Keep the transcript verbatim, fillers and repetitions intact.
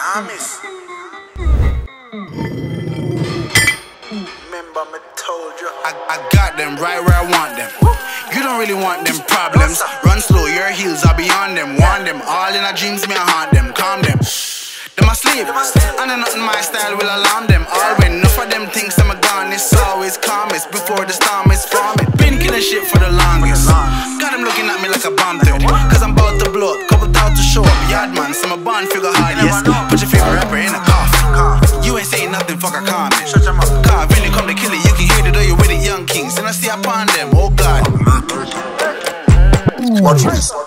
Promise. Remember me told you. I, I got them right where I want them. You don't really want them problems. Run slow, your heels are beyond them. Want them all in our dreams, me I haunt them. Calm them. Them asleep, and then nothing my style will alarm them. All when enough of them thinks I'm a gone, it's always calmest before the storm is forming. Been killing shit for the longest. Got them looking at me like a bomb threat, cause I'm about to blow up. Couple out to show up, yard man, so I'm a born figure hard, yes. Put your favorite rapper in a coffin. You ain't saying nothing, fuck a comment. Car, when you come to kill it, you can hear it though you with the young kings. And I see upon them, oh God. Watch this.